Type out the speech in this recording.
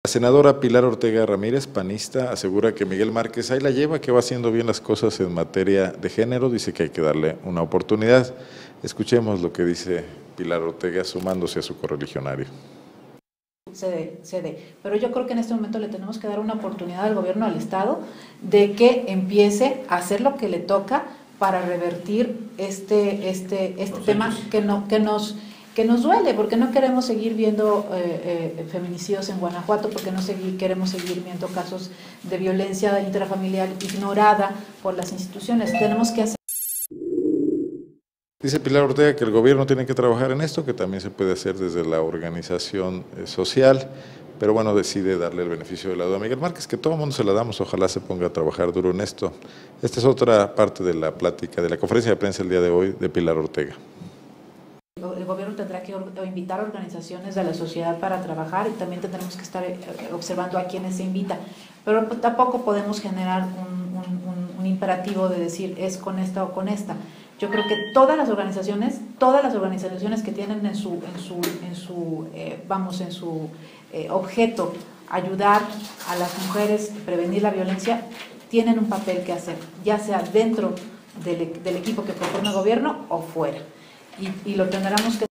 La senadora Pilar Ortega Ramírez, panista, asegura que Miguel Márquez ahí la lleva, que va haciendo bien las cosas en materia de género, dice que hay que darle una oportunidad. Escuchemos lo que dice Pilar Ortega sumándose a su correligionario. Pero yo creo que en este momento le tenemos que dar una oportunidad al gobierno del Estado de que empiece a hacer lo que le toca para revertir este tema que nos duele, porque no queremos seguir viendo feminicidios en Guanajuato, porque queremos seguir viendo casos de violencia intrafamiliar ignorada por las instituciones. Tenemos que hacer. Dice Pilar Ortega que el gobierno tiene que trabajar en esto, que también se puede hacer desde la organización social, pero bueno, decide darle el beneficio de la duda a Miguel Márquez, que todo el mundo se la damos, ojalá se ponga a trabajar duro en esto. Esta es otra parte de la plática, de la conferencia de prensa el día de hoy de Pilar Ortega. El gobierno tendrá que invitar a organizaciones de la sociedad para trabajar y también tendremos que estar observando a quienes se invita, pero tampoco podemos generar un imperativo de decir es con esta o con esta. Yo creo que todas las organizaciones que tienen en su objeto ayudar a las mujeres, prevenir la violencia, tienen un papel que hacer, ya sea dentro del equipo que propone el gobierno o fuera. Y lo tendremos que